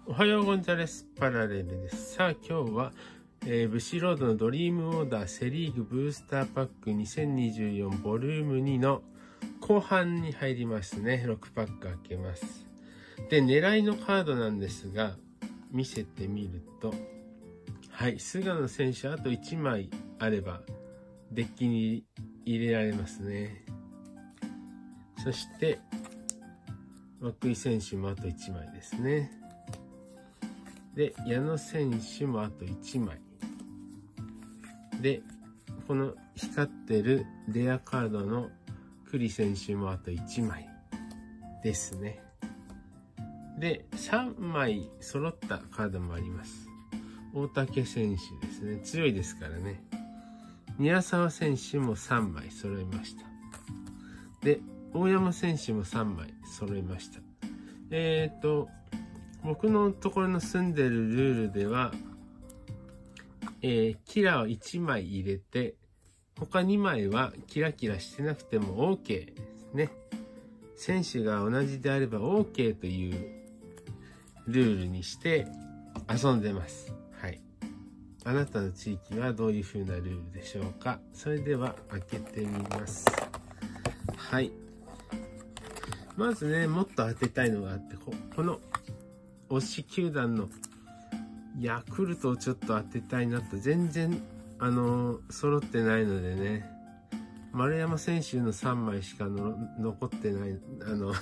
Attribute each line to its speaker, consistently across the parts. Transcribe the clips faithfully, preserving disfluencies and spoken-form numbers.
Speaker 1: おはようございます。パラレルです。さあ今日は、えー、ブシロードのドリームオーダーセリーグブースターパックにせんにじゅうよんボリュームにの後半に入りますね。ろくパック開けます。で、狙いのカードなんですが、見せてみると、はい、菅野選手あといちまいあればデッキに入れられますね。そして、涌井選手もあといちまいですね。で、矢野選手もあといちまい。で、この光ってるレアカードの栗選手もあといちまいですね。で、さんまい揃ったカードもあります。大竹選手ですね。強いですからね。宮沢選手もさんまい揃いました。で、大山選手もさんまい揃いました。えっと、僕のところの住んでるルールでは、えー、キラーをいちまい入れて、他にまいはキラキラしてなくても OK ですね。選手が同じであれば OK というルールにして遊んでます。はい。あなたの地域はどういう風なルールでしょうか。それでは開けてみます。はい。まずね、もっと当てたいのがあって、こ, この推し球団のヤクルトをちょっと当てたいなと。全然、あのー、揃ってないのでね。丸山選手のさんまいしかの残ってない、あの、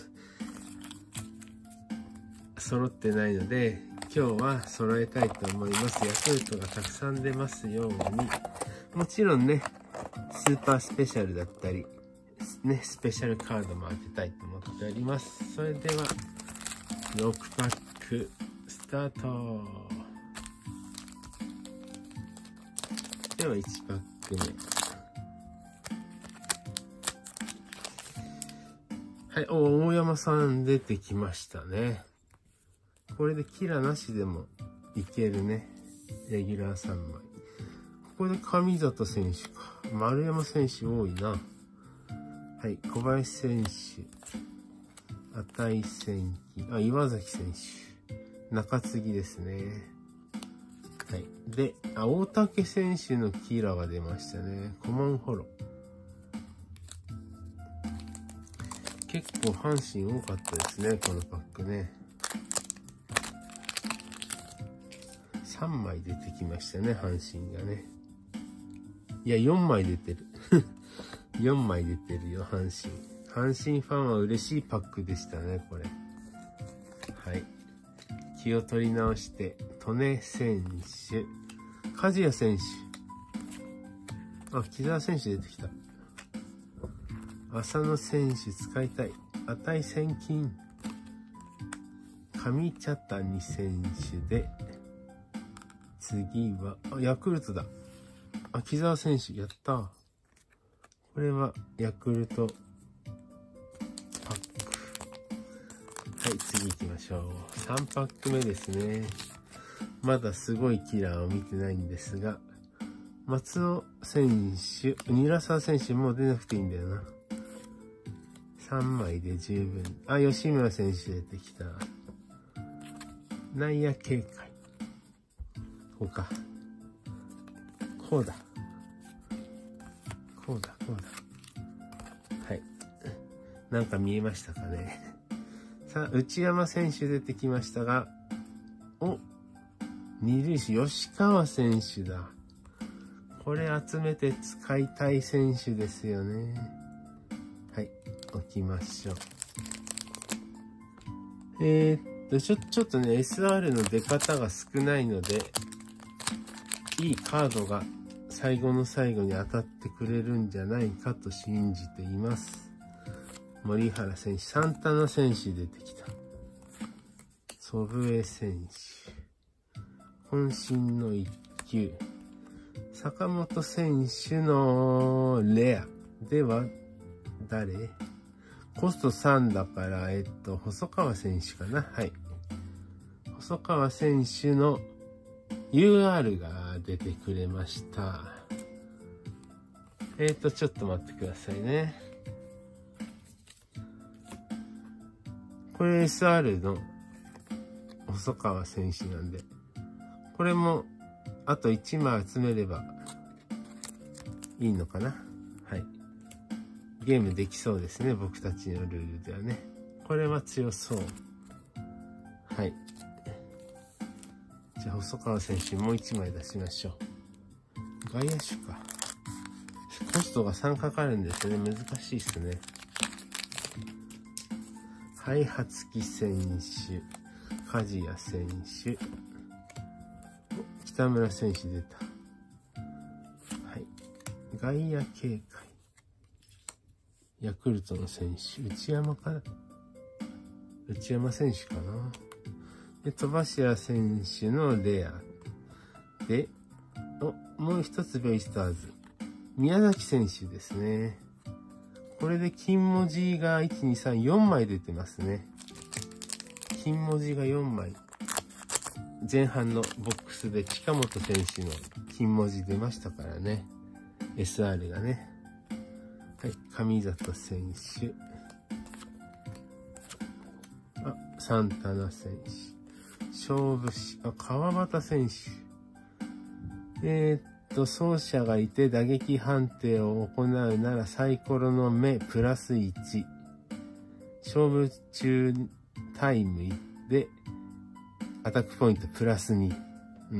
Speaker 1: 揃ってないので、今日は揃えたいと思います。ヤクルトがたくさん出ますように。もちろんね、スーパースペシャルだったり、ね、スペシャルカードも当てたいと思っております。それでは、ろくパック、スタート。ではいちパック目。はい、お、大山さん出てきましたね。これでキラなしでもいけるね。レギュラーさんまい。ここで上里選手か。丸山選手多いな。はい、小林選手。値千金。あ、岩崎選手。中継ぎですね。はい。で、あ、大竹選手のキラーが出ましたね。コモンホロ。結構阪神多かったですね、このパックね。さんまい出てきましたね、阪神がね。いや、よんまい出てる。よんまい出てるよ、阪神。阪神ファンは嬉しいパックでしたね、これ。はい。気を取り直して、利根選手、梶谷選手。あ、木澤選手出てきた。浅野選手使いたい。値千金。上茶谷選手で、次は、あ、ヤクルトだ。あ、木澤選手、やったー。これは、ヤクルト、パック。はい、次行きましょう。さんパック目ですね。まだすごいキラーを見てないんですが、松尾選手、韮沢選手もう出なくていいんだよな。さんまいで十分。あ、吉村選手出てきた。内野警戒。こうか。こうだ。こうだ、こうだ。はい。なんか見えましたかね。さあ、内山選手出てきましたが、お、二塁手、吉川選手だ。これ集めて使いたい選手ですよね。はい、置きましょう。えー、っと、ちょ、ちょっとね、エスアール の出方が少ないので、いいカードが最後の最後に当たってくれるんじゃないかと信じています。森原選手、サンタナ選手出てきた。祖父江選手。渾身の一球。坂本選手のレアでは誰？コストさんだから、えっと、細川選手かな。はい。細川選手の ユーアール が出てくれました。えっと、ちょっと待ってくださいね。これ エスアール の細川選手なんで。これも、あといちまい集めればいいのかな。はい。ゲームできそうですね。僕たちのルールではね。これは強そう。はい。じゃあ、細川選手もういちまい出しましょう。外野手か。コストがさんかかるんですね。難しいっすね。はい、初木選手。梶谷選手。北村選手出た。はい。外野警戒。ヤクルトの選手。内山かな。内山選手かな。で、戸柱選手のレア。で、お、もう一つベイスターズ。宮崎選手ですね。これで金文字がいち、に、さん、よんまい出てますね。金文字がよんまい。前半のボックスで近本選手の金文字出ましたからね。エスアール がね。はい、上里選手。あ、サンタナ選手。勝負師、あ、川端選手。えー、っと、走者がいて打撃判定を行うならサイコロの目プラスいち。勝負中タイムでアタックポイントプラスに。うん。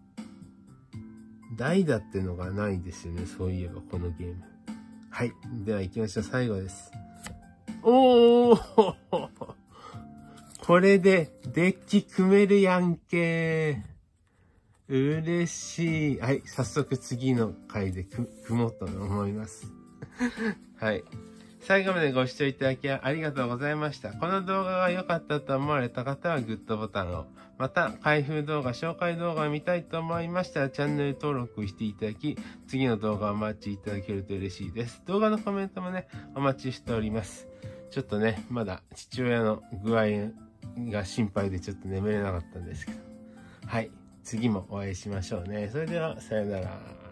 Speaker 1: 代打ってのがないですよね。そういえばこのゲーム。はい。では行きましょう。最後です。おーこれでデッキ組めるやんけー。嬉しい。はい。早速次の回で組もうと思います。はい。最後までご視聴いただきありがとうございました。この動画が良かったと思われた方はグッドボタンを。また、開封動画、紹介動画を見たいと思いましたらチャンネル登録していただき、次の動画をお待ちいただけると嬉しいです。動画のコメントもね、お待ちしております。ちょっとね、まだ父親の具合が心配でちょっと眠れなかったんですけど。はい。次もお会いしましょうね。それでは、さよなら。